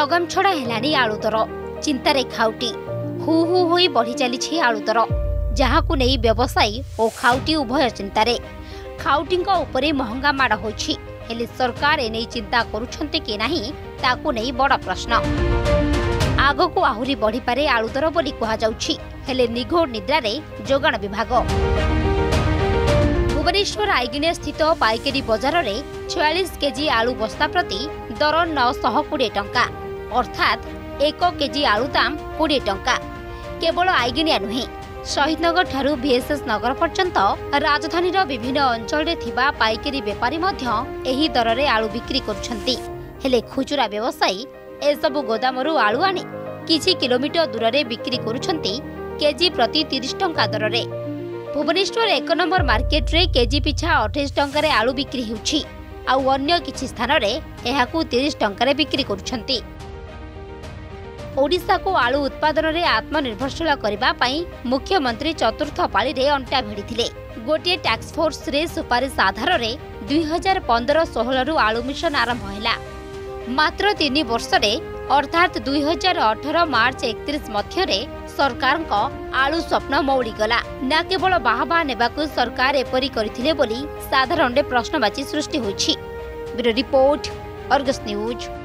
लगम छड़ा हेलानी आलू दर चिंतारे खाउटी who who होई बढ़ी चली आलू दर जहाकु नहीं व्यवसायी और खाउटी उभय चिंतारे खाउटींका उपरे महंगा माड़ होछि हेले सरकार एने चिंता करुछन्ते कि नाही ताकु नहीं बड़ प्रश्न। आगकु आहुरी बढ़ी पारे आलू दर बोली कहा जाउछि हेले निघोड़ निद्रा रे जोगाण विभाग। भुवनेश्वर आईगिने स्थित पाइकेरी बजार रे 46 केजी आलू बस्ता प्रति दर 920 टंका अर्थात 1 केजी आलू दाम 20 टंका। केवल आईगिनिया नुहे शहीदनगर ठारू VSS नगर पर्यंत राजधानी विभिन्न अंचल रे थिबा पाइकेरी बेपारी मध्य एही दर रे आलू बिक्री करुछंती हेले खुचुरा व्यवसायी एसबु गोदामरू आलू आनी किछि किलोमीटर दूर रे बिक्री करुछंती केजी प्रति 30 टंका दर रे। भुवनेश्वर 1 नंबर मार्केट रे केजी पिछा 28 टंका रे आलू बिक्री हेउछि आउ अन्य किछि स्थान रे एहाकू 30 टंका रे बिक्री करुछंती। ओडिशा को आलू उत्पादन रे आत्मनिर्भरशील करबा पई मुख्यमंत्री चतुर्थ पाली रे अंटा भिड़िथिले। गोटे टास्क फोर्स रे सुपारिश आधार रे 2015-16 रु आलू मिशन आरंभ हैला। मात्र 3 वर्ष रे अर्थात 2018 मार्च 31 मध्य रे सरकार को आलू स्वप्न मौड़ी गला ना केवल बाहबा नेबाकू सरकार एपरी करथिले बोली साधारण रे प्रश्नवाची सृष्टि होइछि। Bureau report Argus news.